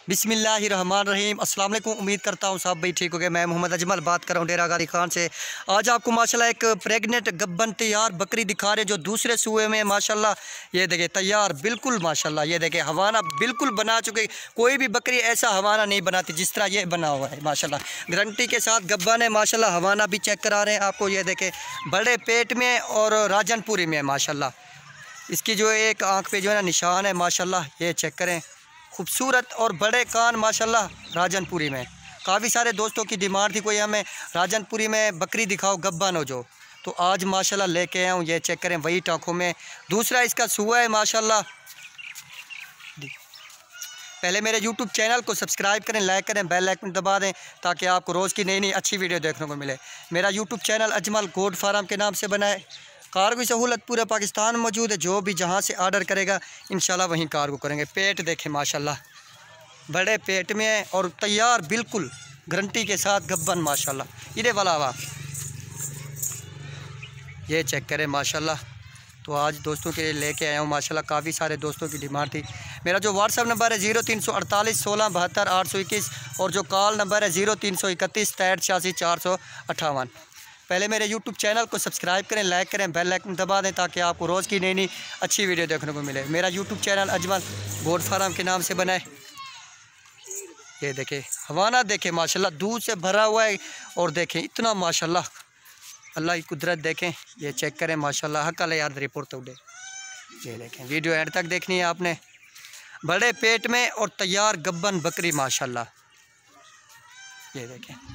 बिस्मिल्लाहिर्रहमानिर्रहीम। अस्सलाम वालेकुम। उम्मीद करता हूँ सब भाई ठीक हो गए। मैं मोहम्मद अजमल बात कर रहा हूँ डेरा गाजी खान से। आज आपको माशाल्लाह एक प्रेग्नेंट गब्बन तैयार बकरी दिखा रहे हैं जो दूसरे सूए में माशाल्लाह ये देखे तैयार बिल्कुल माशाल्लाह। ये देखे हवाना बिल्कुल बना चुके। कोई भी बकरी ऐसा हवाना नहीं बनाती जिस तरह ये बना हुआ है माशाल्लाह। गारंटी के साथ गब्बन है माशाल्लाह। हवाना भी चेक करा रहे हैं आपको। ये देखे बड़े पेट में और राजनपुरी में माशाल्लाह। इसकी जो एक आँख पे जो है ना निशान है माशाल्लाह, ये चेक करें। खूबसूरत और बड़े कान माशाल्लाह राजनपुरी में। काफ़ी सारे दोस्तों की डिमांड थी कोई हमें राजनपुरी में बकरी दिखाओ गब्बन हो जो, तो आज माशाल्लाह लेके आया हूँ। ये चेक करें वही टाँखों में। दूसरा इसका सुआ है माशाल्लाह। पहले मेरे यूट्यूब चैनल को सब्सक्राइब करें, लाइक करें, बेल आइकन दबा दें ताकि आपको रोज़ की नई नई अच्छी वीडियो देखने को मिले। मेरा YouTube channel Ajmal goat farm के नाम से बना है। कार्गो सहूलत पूरे पाकिस्तान में मौजूद है। जो भी जहाँ से आर्डर करेगा इंशाल्लाह वहीं कार्गो करेंगे। पेट देखें माशाल्लाह, बड़े पेट में है और तैयार बिल्कुल गारंटी के साथ गब्बन माशाल्लाह। इधे वाला हुआ ये चेक करें माशाल्लाह। तो आज दोस्तों के लिए लेके आया हूँ माशाल्लाह। काफ़ी सारे दोस्तों की डिमांड थी। मेरा जो व्हाट्सअप नंबर है 0348 16 72 821 और जो कॉल नंबर है 0331 63 86 458। पहले मेरे यूट्यूब चैनल को सब्सक्राइब करें, लाइक करें, बेल आइकन दबा दें ताकि आपको रोज़ की नई नई अच्छी वीडियो देखने को मिले। मेरा YouTube channel Ajmal goat farm के नाम से बना है। ये देखें हवाना देखें माशाल्लाह, दूध से भरा हुआ है और देखें इतना माशाल्लाह अल्लाह की कुदरत देखें। ये चेक करें माशाल्लाह। हकल यार रिपोर्ट उड़े। ये देखें वीडियो एंड तक देखनी है आपने। बड़े पेट में और तैयार गब्बन बकरी माशाल्लाह। ये देखें।